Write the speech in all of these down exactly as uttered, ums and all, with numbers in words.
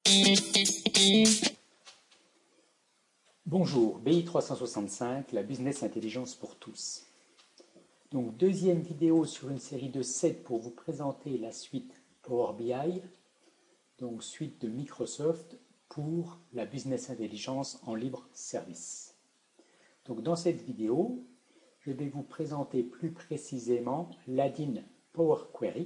Bonjour, B I trois cent soixante-cinq, la business intelligence pour tous. Donc deuxième vidéo sur une série de sept pour vous présenter la suite Power B I, donc suite de Microsoft pour la business intelligence en libre service. Donc dans cette vidéo, je vais vous présenter plus précisément l'Add-in Power Query,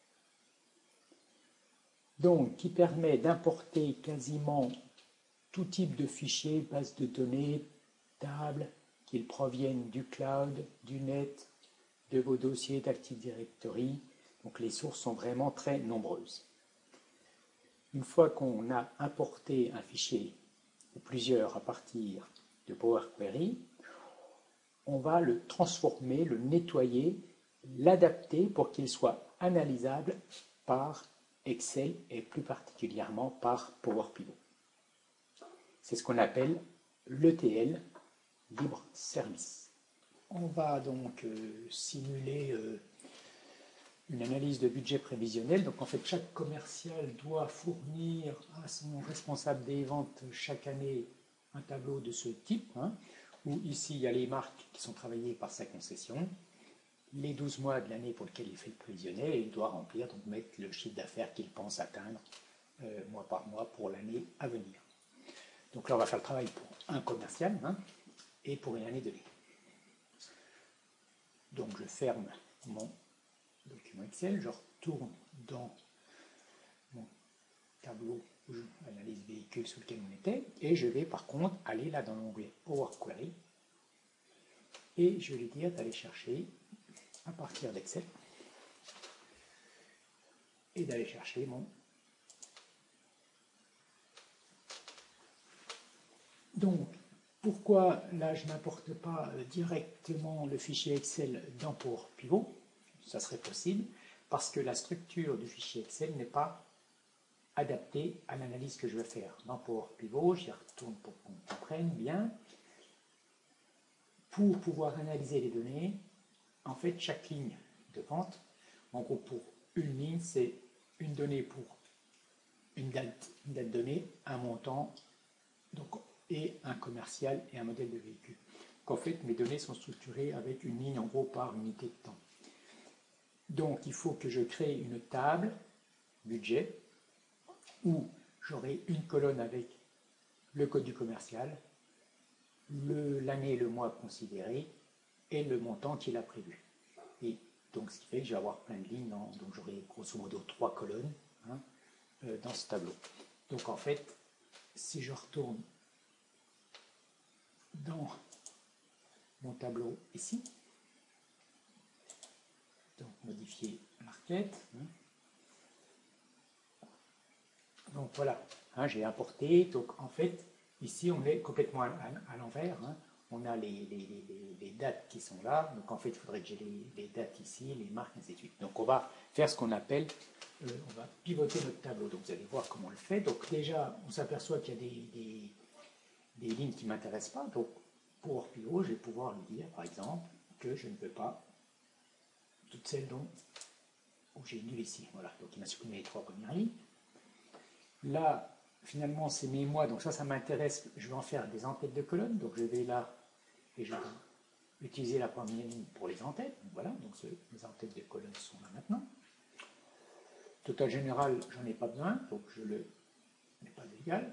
donc qui permet d'importer quasiment tout type de fichiers, bases de données, tables, qu'ils proviennent du cloud, du net, de vos dossiers d'Active Directory. Donc les sources sont vraiment très nombreuses. Une fois qu'on a importé un fichier ou plusieurs à partir de Power Query, on va le transformer, le nettoyer, l'adapter pour qu'il soit analysable par Excel et plus particulièrement par Power Pivot. C'est ce qu'on appelle l'E T L, Libre Service. On va donc euh, simuler euh, une analyse de budget prévisionnel. Donc en fait, chaque commercial doit fournir à son responsable des ventes chaque année un tableau de ce type, hein, où ici il y a les marques qui sont travaillées par sa concession, les douze mois de l'année pour lequel il fait le prévisionnel, et il doit remplir, donc mettre le chiffre d'affaires qu'il pense atteindre euh, mois par mois pour l'année à venir. Donc là, on va faire le travail pour un commercial hein, et pour une année donnée. Donc je ferme mon document Excel, je retourne dans mon tableau analyse véhicule sur lequel on était, et je vais par contre aller là dans l'onglet Power Query, et je vais lui dire d'aller chercher à partir d'Excel, et d'aller chercher mon Donc, pourquoi là je n'importe pas directement le fichier Excel dans Power Pivot? Ça serait possible parce que la structure du fichier Excel n'est pas adaptée à l'analyse que je veux faire. Dans Power Pivot, j'y retourne pour qu'on comprenne bien. Pour pouvoir analyser les données, en fait, chaque ligne de vente, en gros pour une ligne, c'est une donnée pour une date, une date donnée, un montant, donc et un commercial et un modèle de véhicule. Donc en fait, mes données sont structurées avec une ligne en gros par unité de temps. Donc il faut que je crée une table budget où j'aurai une colonne avec le code du commercial, l'année et le mois considéré et le montant qu'il a prévu. Et donc ce qui fait que je vais avoir plein de lignes, dans, donc j'aurai grosso modo trois colonnes hein, euh, dans ce tableau. Donc en fait, si je retourne dans mon tableau ici, donc modifier la requête. Hein. Donc voilà, hein, j'ai importé. Donc en fait, ici on est complètement à, à, à l'envers. Hein. On a les, les, les, les dates qui sont là. Donc en fait, il faudrait que j'ai les, les dates ici, les marques, ainsi de suite. Donc on va faire ce qu'on appelle, euh, on va pivoter notre tableau. Donc vous allez voir comment on le fait. Donc déjà, on s'aperçoit qu'il y a des, des, des lignes qui ne m'intéressent pas. Donc Power Pivot, je vais pouvoir lui dire, par exemple, que je ne veux pas toutes celles dont où j'ai nul ici. Voilà, donc il m'a supprimé les trois premières lignes. Là, finalement, c'est mes mois, donc ça, ça m'intéresse. Je vais en faire des en-têtes de colonne. Donc je vais là et je vais utiliser la première ligne pour les en-têtes. Voilà, donc les en-têtes de colonne sont là maintenant. Total général, j'en ai pas besoin, donc je le mets pas d'égal.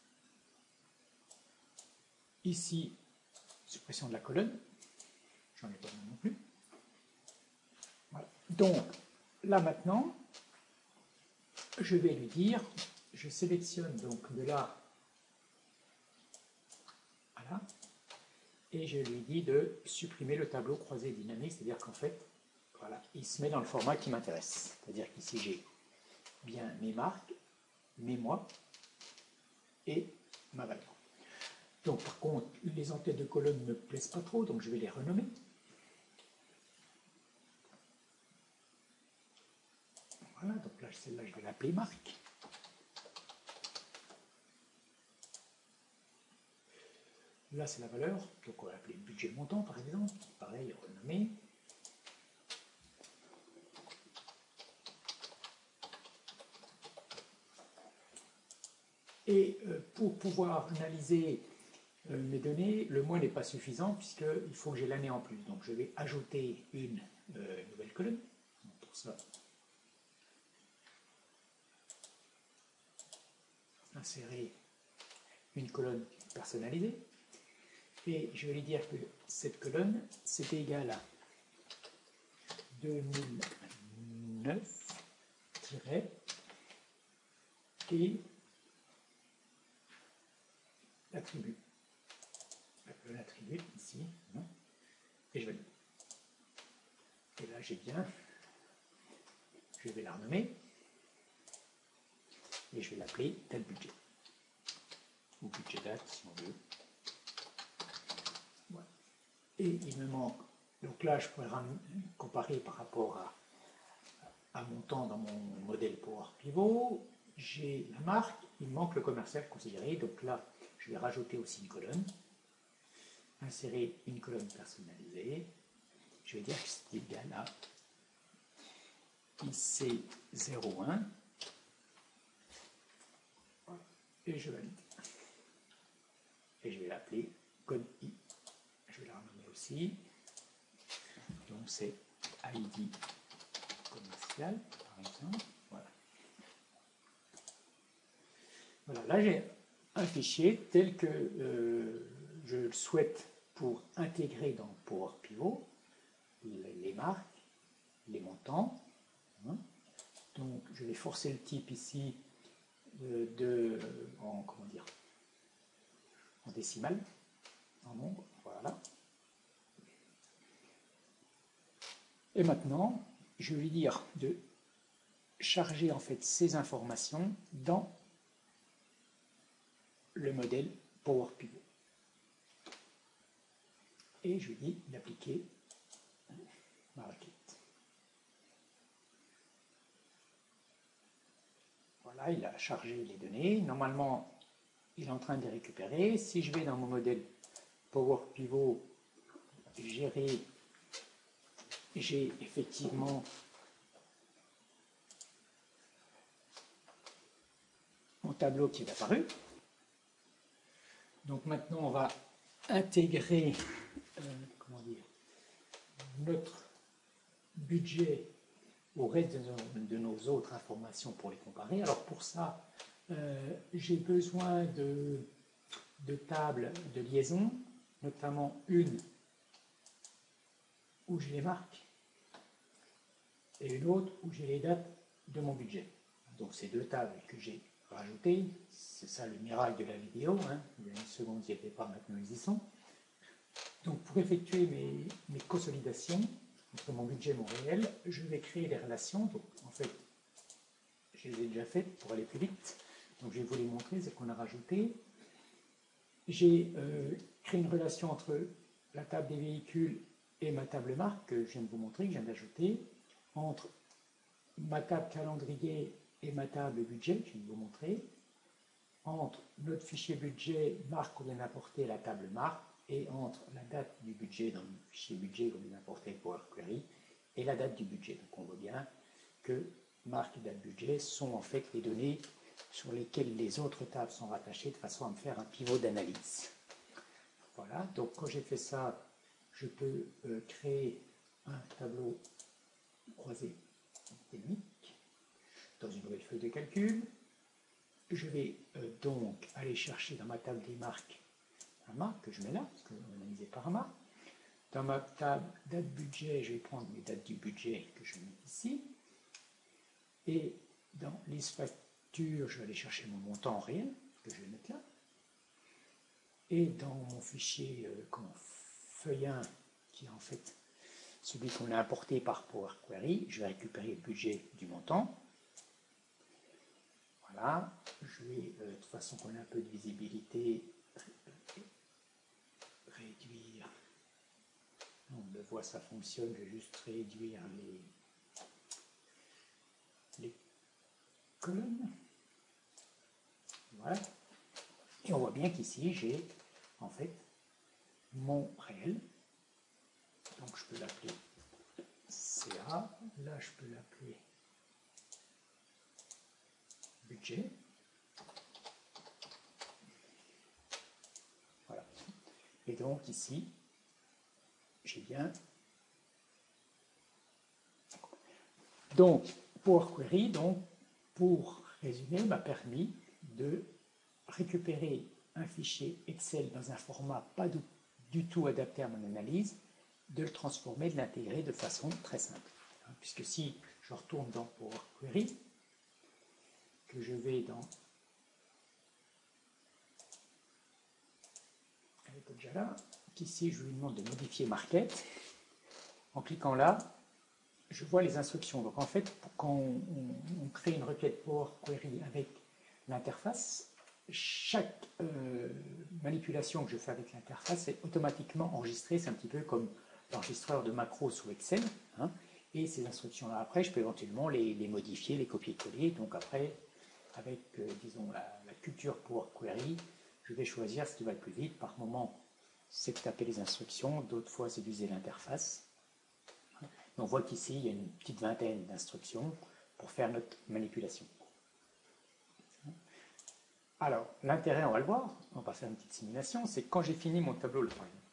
Ici, suppression de la colonne, j'en ai pas besoin non plus. Voilà. Donc, là maintenant, je vais lui dire, je sélectionne donc de là à là, et je lui dis de supprimer le tableau croisé dynamique, c'est-à-dire qu'en fait, voilà, il se met dans le format qui m'intéresse. C'est-à-dire qu'ici, j'ai bien mes marques, mes mois et ma valeur. Donc par contre, les en-têtes de colonne ne me plaisent pas trop, donc je vais les renommer. Voilà, donc là, celle-là, je vais l'appeler marque. Là, c'est la valeur, donc on va l'appeler budget montant, par exemple. Pareil, renommer. Et euh, pour pouvoir analyser euh, mes données, le mois n'est pas suffisant puisqu'il faut que j'ai l'année en plus. Donc je vais ajouter une euh, nouvelle colonne. Donc, pour ça, insérer une colonne personnalisée. Et je vais lui dire que cette colonne, c'est égal à deux mille neuf et l'attribut. L'attribut ici, non, et je valide. Et là j'ai bien, je vais la renommer et je vais l'appeler tel budget ou budget date si on veut. Voilà. Et il me manque, donc là je pourrais comparer par rapport à, à mon temps dans mon modèle Power Pivot. J'ai la marque, il me manque le commercial considéré, donc là je vais rajouter aussi une colonne, insérer une colonne personnalisée, je vais dire que c'est égal à I C zéro un et je valide. Et je vais l'appeler code I. Je vais la renommer aussi. Donc c'est I D commercial, par exemple. Voilà. Voilà, là j'ai un fichier tel que euh, je le souhaite pour intégrer dans Power Pivot les, les marques, les montants. Hein. Donc je vais forcer le type ici de, de en, comment dire, en décimal, en nombre, voilà. Et maintenant, je vais lui dire de charger en fait ces informations dans le modèle Power Pivot. Et je lui dis d'appliquer ma requête. Voilà, il a chargé les données. Normalement, il est en train de les récupérer. Si je vais dans mon modèle Power Pivot, gérer, j'ai effectivement mon tableau qui est apparu. Donc maintenant, on va intégrer euh, comment dire, notre budget au reste de nos, de nos autres informations pour les comparer. Alors pour ça, euh, j'ai besoin de, de tables de liaison, notamment une où j'ai les marques et une autre où j'ai les dates de mon budget. Donc ces deux tables que j'ai rajoutées, c'est ça le miracle de la vidéo, hein. Il y a une seconde, ils n'y étaient pas, maintenant ils y sont. Donc pour effectuer mes, mes consolidations entre mon budget et mon réel, je vais créer des relations. Donc en fait, je les ai déjà faites pour aller plus vite. Donc je vais vous les montrer, c'est qu'on a rajouté. J'ai euh, créé une relation entre la table des véhicules et ma table marque que je viens de vous montrer, que je viens d'ajouter, entre ma table calendrier et ma table budget, que je viens de vous montrer, entre notre fichier budget marque qu'on vient d'apporter et la table marque, et entre la date du budget dans le fichier budget qu'on vient d'apporter Power Query et la date du budget. Donc on voit bien que marque et date budget sont en fait les données sur lesquelles les autres tables sont rattachées de façon à me faire un pivot d'analyse. Voilà, donc quand j'ai fait ça, je peux euh, créer un tableau croisé dynamique dans une nouvelle feuille de calcul. Je vais euh, donc aller chercher dans ma table des marques un marque que je mets là, parce qu'on est analysé par un marque. Dans ma table date budget, je vais prendre mes dates du budget que je mets ici. Et dans liste facture, je vais aller chercher mon montant réel, que je vais mettre là. Et dans mon fichier euh, comment, feuille un, qui est en fait celui qu'on a importé par Power Query, je vais récupérer le budget du montant. Voilà, je vais, euh, de toute façon qu'on ait un peu de visibilité, réduire, on le voit, ça fonctionne, je vais juste réduire les, les colonnes. Voilà. Et on voit bien qu'ici, j'ai en fait mon réel. Donc je peux l'appeler C A. Là, je peux l'appeler budget. Et donc ici, j'ai bien. Donc, Power Query, donc, pour résumer, m'a permis de récupérer un fichier Excel dans un format pas du, du tout adapté à mon analyse, de le transformer, de l'intégrer de façon très simple. Puisque si je retourne dans Power Query, que je vais dans elle est déjà là, qu'ici je lui demande de modifier Market, en cliquant là, je vois les instructions. Donc en fait, quand on, on, on crée une requête Power Query avec l'interface, chaque euh, manipulation que je fais avec l'interface est automatiquement enregistrée. C'est un petit peu comme l'enregistreur de macros sous Excel. Hein, et ces instructions-là, après, je peux éventuellement les, les modifier, les copier-coller. Donc après, avec, euh, disons, la, la culture Power Query, je vais choisir ce qui va le plus vite. Par moment, c'est de taper les instructions. D'autres fois, c'est d'utiliser l'interface. On voit qu'ici, il y a une petite vingtaine d'instructions pour faire notre manipulation. Alors, l'intérêt, on va le voir, on va faire une petite simulation, c'est que quand j'ai fini mon tableau, là,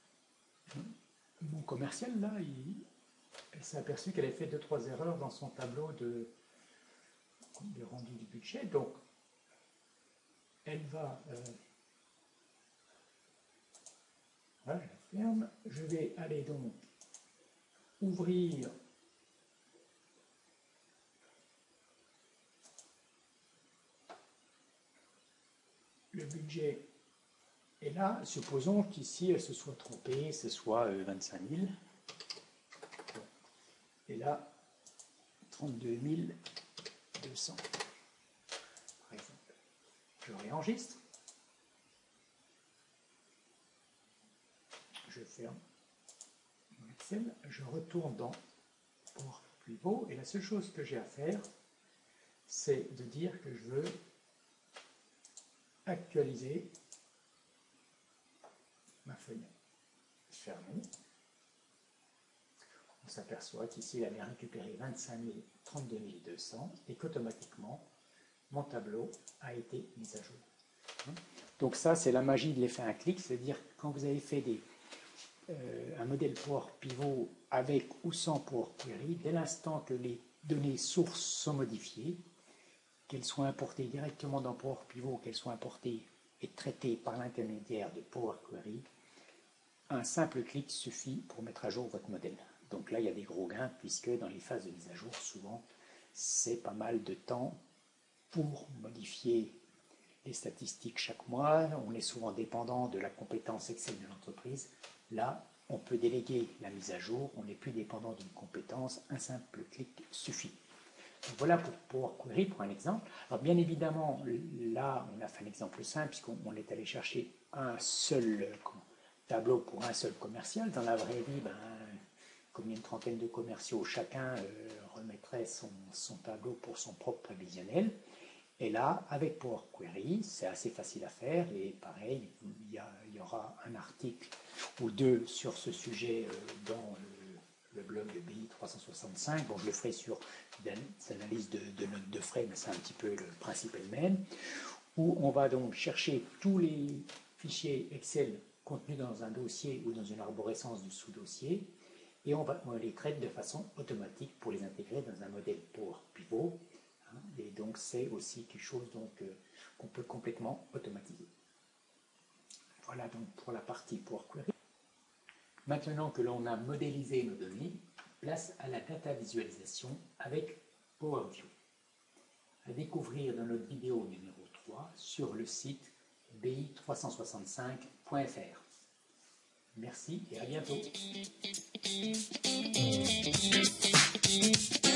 mon commercial, là, il, elle s'est aperçue qu'elle avait fait deux trois erreurs dans son tableau de, de rendu du budget. Donc, elle va... Euh, voilà, je la ferme. Je vais aller donc ouvrir le budget. Et là, supposons qu'ici, elle se soit trompée, ce soit euh, vingt-cinq mille. Et là, trente-deux mille deux cents, par exemple. Je réenregistre. Je ferme mon Excel. Je retourne dans Power Pivot. Et la seule chose que j'ai à faire, c'est de dire que je veux actualiser ma feuille fermée. On s'aperçoit qu'ici, il a bien récupéré vingt-cinq mille, trente-deux mille deux cents et qu'automatiquement, mon tableau a été mis à jour. Donc ça, c'est la magie de l'effet un clic, c'est-à-dire quand vous avez fait des, euh, un modèle Power Pivot avec ou sans Power Query, dès l'instant que les données sources sont modifiées, qu'elles soient importées directement dans Power Pivot, qu'elles soient importées et traitées par l'intermédiaire de Power Query, un simple clic suffit pour mettre à jour votre modèle. Donc là, il y a des gros gains, puisque dans les phases de mise à jour, souvent, c'est pas mal de temps pour modifier les statistiques chaque mois. On est souvent dépendant de la compétence Excel de l'entreprise. Là, on peut déléguer la mise à jour, on n'est plus dépendant d'une compétence, un simple clic suffit. Donc voilà pour Power Query, pour un exemple. Alors bien évidemment, là, on a fait un exemple simple, puisqu'on est allé chercher un seul tableau pour un seul commercial. Dans la vraie vie, ben, comme il y a une trentaine de commerciaux, chacun euh, remettrait son, son tableau pour son propre prévisionnel. Et là, avec Power Query, c'est assez facile à faire. Et pareil, il y, a, il y aura un article ou deux sur ce sujet euh, dans le, le blog de B I trois cent soixante-cinq. Bon, je le ferai sur des analyses de, de notes de frais, mais c'est un petit peu le principe est le même. Où on va donc chercher tous les fichiers Excel contenus dans un dossier ou dans une arborescence du sous-dossier. Et on, va, on les traite de façon automatique pour les intégrer dans un modèle Power Pivot. Hein, et donc, c'est aussi quelque chose euh, qu'on peut complètement automatiser. Voilà donc pour la partie Power Query. Maintenant que l'on a modélisé nos données, place à la data visualisation avec Power View. À découvrir dans notre vidéo numéro trois sur le site B I trois cent soixante-cinq point F R. Merci et à bientôt.